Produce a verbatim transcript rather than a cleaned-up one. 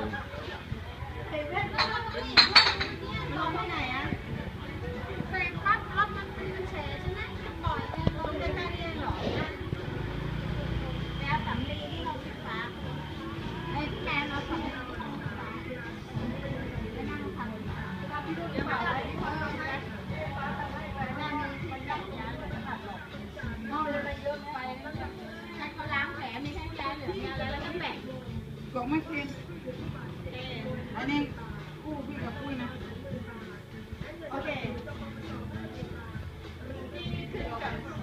ลองไปไหนอ่ะเคยพัดรถมันเป็นแฉใช่ไหมปล่อยลงได้แค่นี้หรอแล้วสำลีที่เราศึกษาไอ้แม่เราสำลีที่เราศึกษาไปนั่งทำก็พี่ดูดีกว่าเลยเพราะว่าแม่มีคนยักย้ายเลยตัดหลอกนอกเลยเยอะไปใช้เขาล้างแผลไม่ใช่แผลเหลืองอะไรแล้วก็แปะบอกไม่เค็มอันนี้กู้พี่กับปุ้ยนะโอเค